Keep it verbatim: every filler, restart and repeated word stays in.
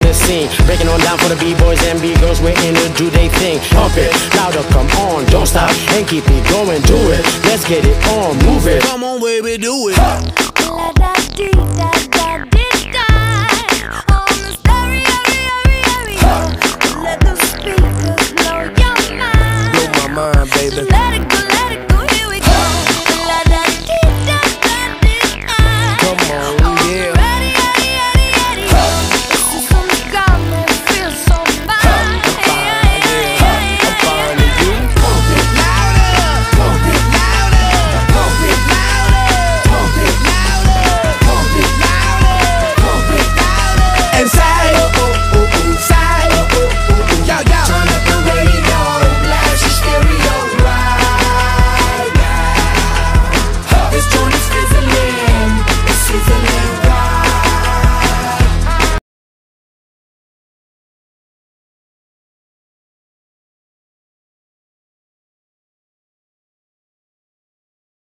the scene. Breaking on down for the B-boys and B-girls, we're in to do they thing. Pump it, louder, come on, don't stop, and keep it going, do it. Let's get it on, move it. Come on, baby, do it. La da dee da da dee da.